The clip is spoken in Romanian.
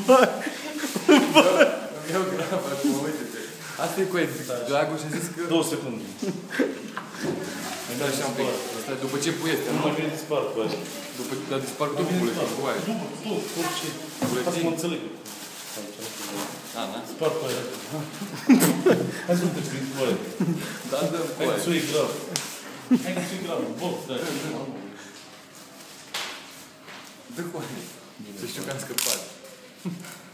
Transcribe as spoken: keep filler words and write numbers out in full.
Îmi iau grav acum, uite-te. Asta e corect. Dragoș a zis că... Două secunde. Stai așa un pic. Stai, după ce puiește, nu? Nu mai vine dispar cu aia. După ce dispar cu buletin, cu aia. După, după, orice. Ca să mă înțeleg. Da, da? Spar cu aia. Hai să nu te prind cu aia. Da, dă cu Hai aia. că ți-o grav. Hai că ți-o grav. Bă, stai. Dă cu aia. Să știu că am scăpat.